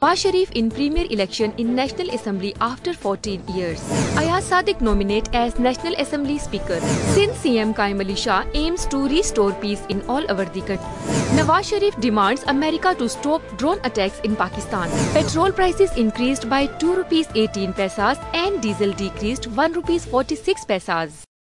Nawaz Sharif in premier election in National Assembly after 14 years. Ayaz Sadiq nominate as National Assembly Speaker. Since CM Qaim Ali Shah aims to restore peace in all over the country. Nawaz Sharif demands America to stop drone attacks in Pakistan. Petrol prices increased by ₹2.18 and diesel decreased ₹1.46.